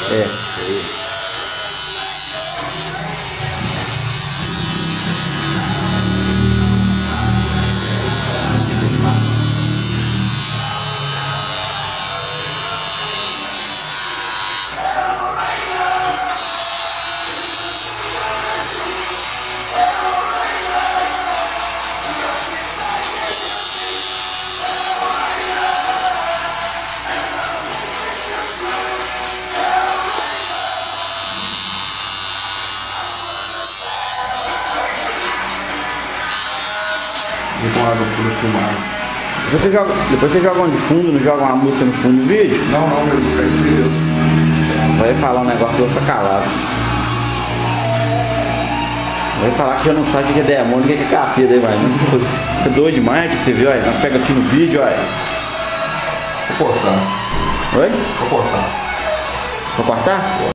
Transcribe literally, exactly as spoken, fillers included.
É. Com água por filmar. Depois você, joga, depois você joga um de fundo, não joga uma música no fundo do vídeo? Não, não, meu, fica isso mesmo. Vai falar um negócio que eu vou ficar calado. Vai falar que eu não sabe o que é demônio, o que é capeta aí, vai. Fica doido demais, que você viu, olha. Nós pega aqui no vídeo, olha. Vou cortar. Oi? Vou cortar. Vou cortar?